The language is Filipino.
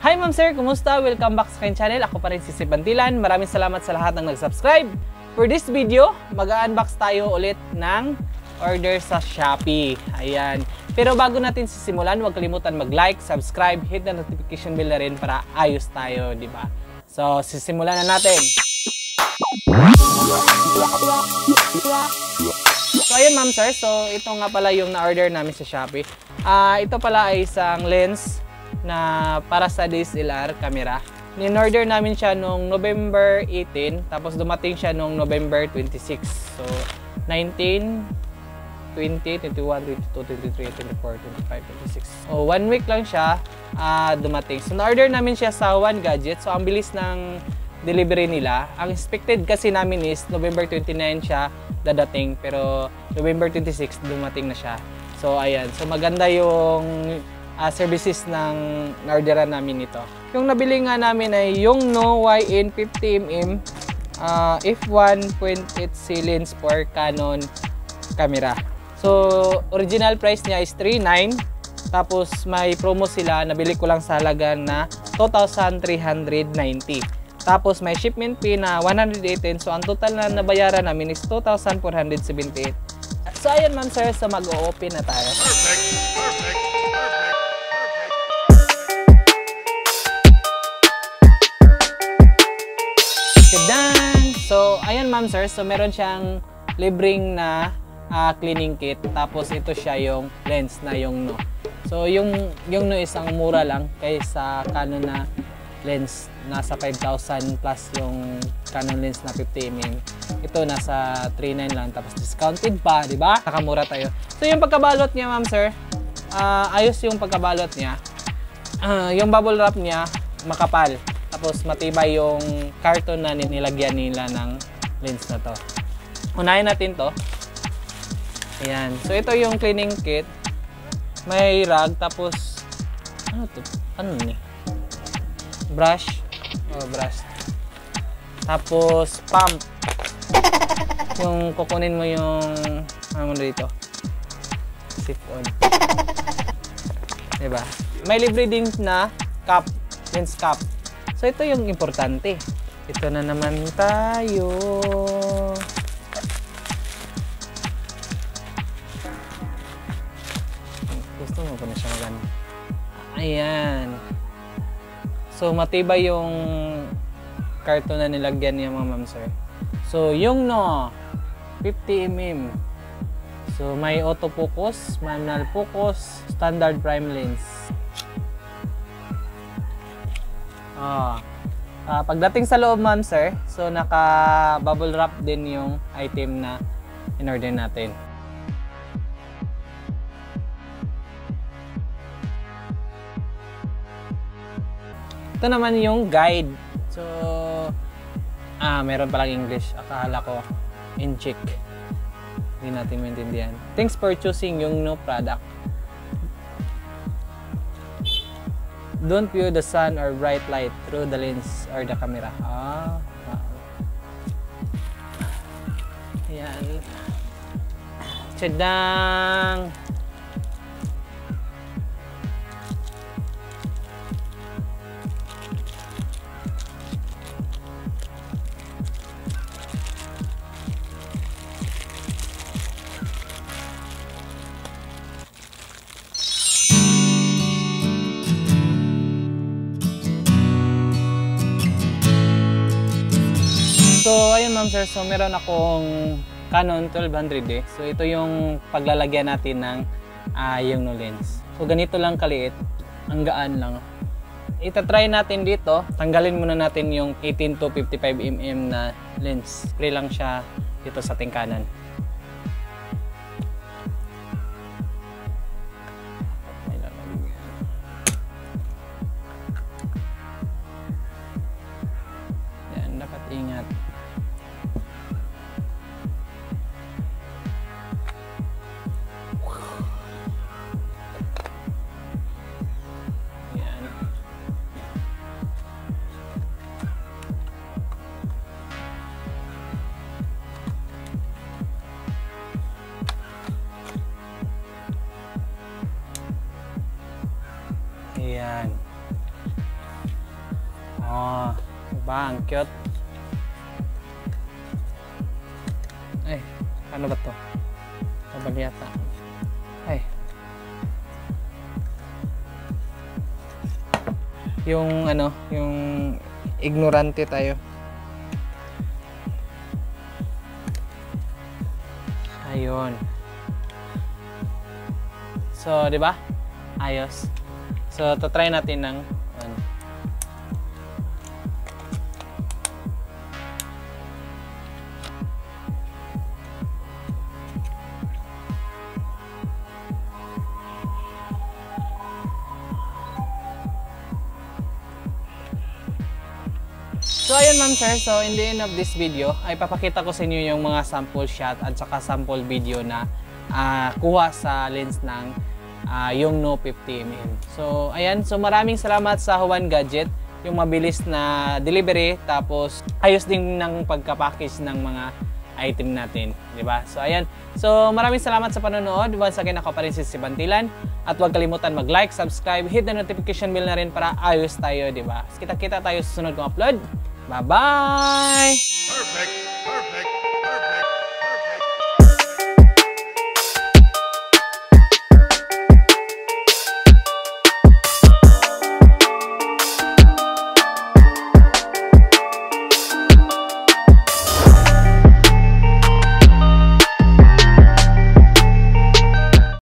Hi ma'am sir, kumusta? Welcome back sa aking channel. Ako pa rin si Bantilan. Maraming salamat sa lahat ng nag-subscribe. For this video, mag-unbox tayo ulit ng order sa Shopee. Ayan. Pero bago natin sisimulan, huwag kalimutan mag-like, subscribe, hit the notification bell na rin para ayos tayo, di ba? So, sisimulan na natin. So, ayan ma'am sir. So, ito nga pala yung na-order namin sa Shopee. Ito pala ay isang lens na para sa DSLR camera. In-order namin siya noong November 18, tapos dumating siya noong November 26. So, 19, 20, 21, 22, 23, 24, 25, 26. So, 1 week lang siya dumating. So, na-order namin siya sa One Gadget. So, ang bilis ng delivery nila. Ang expected kasi namin is November 29 siya dadating, pero November 26 dumating na siya. So, ayan. So, maganda yung services ng na-orderan namin ito. Yung nabili nga namin ay yung No YN 50mm f1.8C lens for Canon camera. So, original price niya is 3,900. Tapos, may promo sila. Nabili ko lang sa halaga na 2,390. Tapos, may shipment fee na 118. So, ang total na nabayaran namin is 2,478. So, ayan ma'am sir. So, mag-o-open na tayo. Perfect. So, ayan ma'am sir. So, meron siyang libreng na cleaning kit. Tapos, ito siya yung lens na yung No. So, yung No is ang mura lang kaysa Canon na lens. Nasa 5,000 plus yung Canon lens na 50mm. Ito, nasa 3,900 lang. Tapos, discounted pa, di ba? Nakamura tayo. So, yung pagkabalot niya ma'am sir, ayos yung pagkabalot niya. Yung bubble wrap niya, makapal. Tapos matibay yung carton na nilagyan nila ng lens na to. Unahin natin to. Ayan. So ito yung cleaning kit. May rag. Tapos ano to? Ano ni? Brush. Oh, brush. Tapos pump. Yung kukunin mo yung ano dito. Sip-on. Diba? May libre din na cap. Lens cap. So, ito yung importante. Ito na naman tayo. Gusto mo pa na siya magano. Ayan. So, matibay yung carton na nilagyan niya mga ma'am sir. So, yung No 50mm. So, may autofocus, manual focus, standard prime lens. Pagdating sa loob ma'am sir, so naka bubble wrap din yung item na in-order natin. Ito naman yung guide. So, meron palang English. Akala ko in Czech. Hindi natin maintindihan. Thanks for choosing yung No product. Don't view the sun or bright light through the lens or the camera. Wow. Ayan. Tsadang! So, ayun ma'am sir. So, meron akong Canon 1200D. So, ito yung paglalagyan natin ng yung No lens. So, ganito lang kaliit. Ang gaan lang. Itatry natin dito. Tanggalin muna natin yung 18 to 55mm na lens. Spray lang siya dito sa ating Canon. Yan, dapat ingat. Oh, diba? Ang cute. Ay, ano ba to? Sabag yata. Ay. Yung ano, yung ignorante tayo. Ayun. So, di ba? Ayos. So, try natin ng So ayun ma'am sir, so in the end of this video ay papakita ko sa inyo yung mga sample shot at saka sample video na kuha sa lens ng Yongnuo 50mm. So ayan, so maraming salamat sa Huwan Gadget, yung mabilis na delivery tapos ayos din ng pagka-package ng mga item natin, di ba? So ayan, so maraming salamat sa panonood. Once again, ako pa rin si Bantilan at huwag kalimutan mag-like, subscribe, hit the notification bell na rin para ayos tayo, di ba? Kita-kita tayo sa susunod kong upload. Bye-bye! Perfect.